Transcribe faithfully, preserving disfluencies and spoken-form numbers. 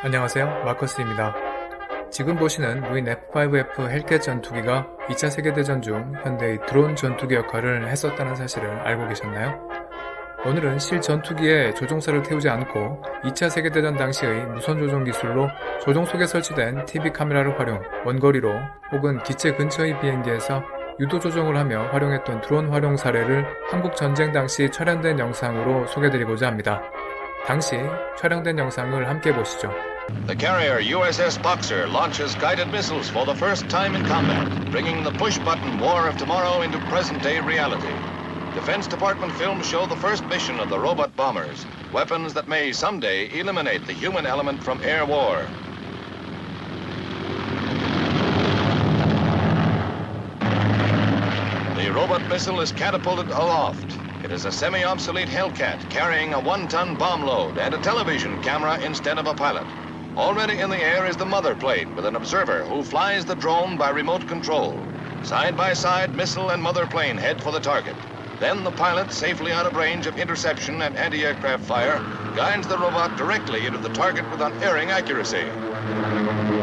안녕하세요, 마커스입니다. 지금 보시는 무인 에프 파이브 에프 헬캣 전투기가 이 차 세계대전 중 현대의 드론 전투기 역할을 했었다는 사실을 알고 계셨나요? 오늘은 실 전투기에 조종사를 태우지 않고 이 차 세계대전 당시의 무선 조종 기술로 조종 속에 설치된 티비 카메라를 활용, 원거리로 혹은 기체 근처의 비행기에서 유도 조종을 하며 활용했던 드론 활용 사례를 한국 전쟁 당시 촬영된 영상으로 소개드리고자 합니다. 당시 촬영된 영상을 함께 보시죠. The carrier U S S Boxer launches guided missiles for the first time in combat, bringing the push-button war of tomorrow into present-day reality. Defense Department films show the first mission of the robot bombers, weapons that may someday eliminate the human element from air war. The robot missile is catapulted aloft. It is a semi-obsolete Hellcat carrying a one-ton bomb load and a television camera instead of a pilot. Already in the air is the mother plane with an observer who flies the drone by remote control. Side by side, missile and mother plane head for the target. Then the pilot, safely out of range of interception and anti-aircraft fire, guides the robot directly into the target with unerring accuracy.